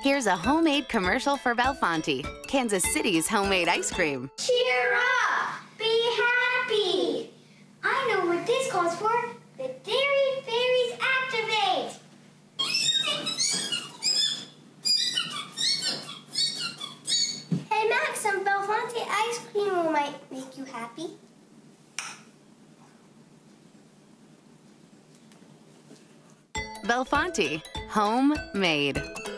Here's a homemade commercial for Belfonte, Kansas City's homemade ice cream. Cheer up! Be happy! I know what this calls for. The Dairy Fairies activate! Hey Max, some Belfonte ice cream might make you happy. Belfonte, homemade.